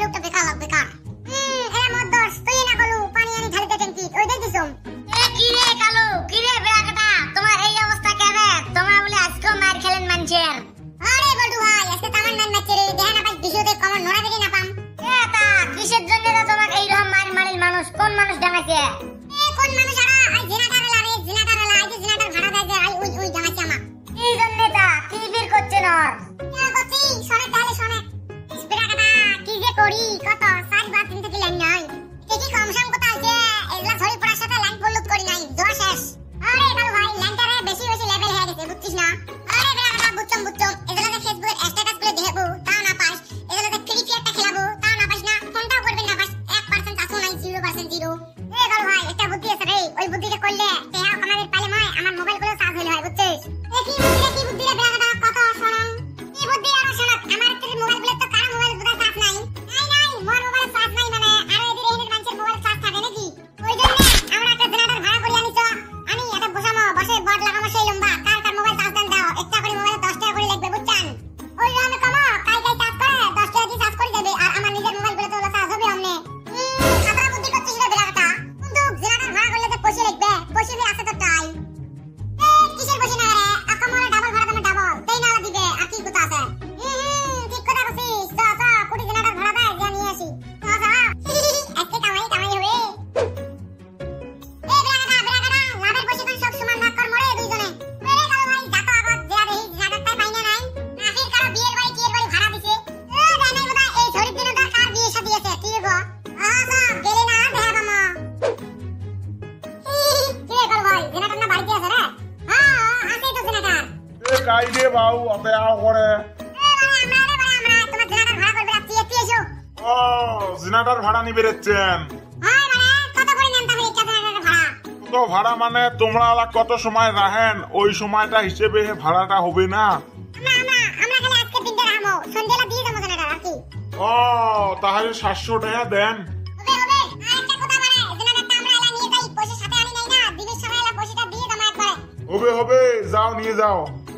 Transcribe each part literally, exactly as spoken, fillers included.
লোকটা বেকার লোক বেকার। হুম এরা মত দোষ তুই না কলু পানি আনি ঢালিতে ট্যাঙ্কি ওই দেখ দিছুম। এ কি রে কালু কি রে বেড়াটা তোমার এই অবস্থা কেবে তোমরা বলে আজকে মার খেলেন মানুষের। আরে বড়ু ভাই আজকে তামান মান মারছে রে দেহা না পাই ভিডিওতে কমন নোড়া বেরি না পাম। এ তা কিসের জন্য তো তোমাকে এই রকম মার মারিল মানুষ কোন মানুষ ডাঙাইছে? এ কোন মানুষ আরা আই জিনাটার লাগে জিনাটার লাগে আই জিনাটার ভাড়া দেয় যে আই ওই ওই জামাইছে আমা। এই জন্য তা কি বীর করছে নর? এ গতি শোনে তাহলে শোনে স্পিরা কাটা কি যে করি কত সাত বার তিন থেকে লাইন নাই কি কি কম সাম কথা আছে এগুলা ধরি পড়ার সাথে লাইন পড়লুত করি নাই জোয়া শেষ। আরে কালু ভাই লাইনটারে বেশি বেশি লেভেল হয়ে গেছে বুঝছিস না? আরে বেড়া কাটা বুঝছম বুঝছম এগুলাতে ফেসবুকে স্ট্যাটাস গুলো দেখবো তাও না পাস এগুলাতে ক্রিকেটটা খেলাবো তাও না পাস না ফোনটাও করবেন না পাস এক পার্সেন্ট আসো নাই জিরো পার্সেন্ট জিরো। এ কালু ভাই একটা বুদ্ধি আছে রে ওই বুদ্ধিটা করলে তেহা আমাদের পালে ময় আমার মোবাইল গুলো চার্জ হইলে হয় বুঝছিস? এ কি বুদ্ধি কি বুদ্ধি রে বেড়া কাটা কত শোনাম কি বুদ্ধি আর শোনাক আমার তোর মোবাইল গুলো তো কার মোবাইল বুদা চার্জ নাই নাই নাই মোর মোবাইল চার্জ নাই মানে আর এদের এদের মানুষের মোবাইল চার্জ থাকে নাকি ওই জন্য আমরা একটা জেনারেটর ভাড়া করে আনিছ আমি এটা বসামো বসে বট লাগামো সেই লম্বা কার কার মোবাইল চার্জ দেন দাও একটা করে মোবাইল দশ টাকা করে লাগবে বুঝছেন? ওই আমি কমো কাই কাই চার্জ করে দশ টাকা দিয়ে চার্জ করে দেবে আর আমার নিজের মোবাইল গুলো তো চার্জ হবে আমনে। হুম খাতা বুদ্ধি করছিস রে বেড়াটা কিন্তু জেনারেটর ভাড়া করলে তো পয়সা লাগবে পয়সা দিয়ে আছে তো টাই। এ কিসের পয়সা না রে আকামরে ডাবল ভাড়া তুমি ডাবল দেই না দিবে আর কি কথা আছে? হুম ঠিক কথা বলছিস যা যা কোটি জেনারেটর ভাড়া দেয় যা নিয়ে আসি যা যা আজকে কামাই কামাই হবে। এ বেড়াটা বেড়াটা লাভের পয়সা কোন সব সমান ভাগ কর মরে দুইজনে। মেরে কালো ভাই যা তো আগত যা দেই জেনারেটরটাই পাইনা নাই নাফির কারো বিয়ের বাড়ি কিয়ের বাড়ি ভাড়া দিছে এ দেয় নাই বোধহয় এই ঝড়ির দিনে তার কার বিয়ে শাদী আছে কি গো আহা গেলে না দেখা বামা। কি রে কালো ভাই জেনারেটর না বাড়িতে আছে রে? হ্যাঁ আছে তো জেনারেটর। এ কাই দে বাউ অতে আও করে ও জিনাটার ভাড়া নি বেরেছেন তো ভাড়া মানে তোমরা আলা কত সময় রাহেন ওই সময়টা হিসেবে ভাড়াটা হবে না? ও তাহলে সাতশো টাকা দেন। হবে হবে যাও নিয়ে যাও।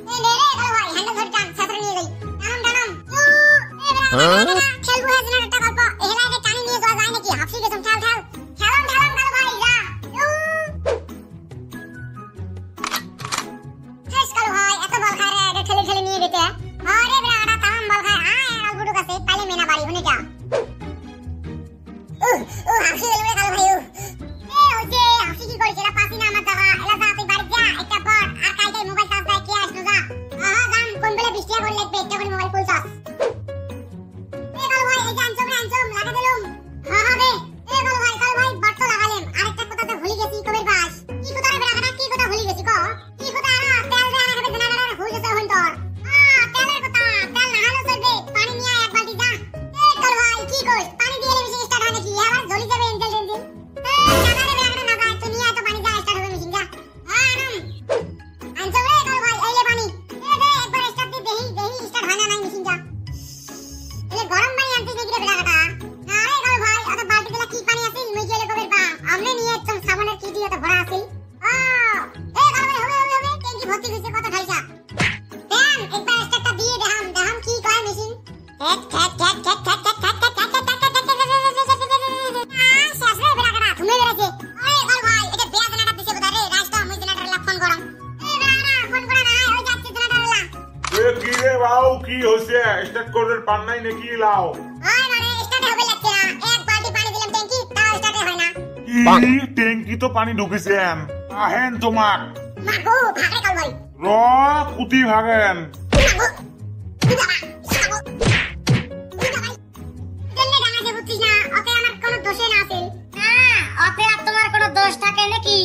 কি হইছে স্টার্ট করতে পার নাই নাকি লাও? আয় মানে স্টার্ট হবে লাগছে না এক বালতি পানি দিলাম ট্যাঙ্কি তাও স্টার্ট হয় না। কি ট্যাঙ্কি তো পানি ঢুকেছেন আহেন তোমাক মাগো ভাগে কাল ভাই র কুতি ভাগেন না অতে আর তোমার কোনো দোষ থাকে নাকি?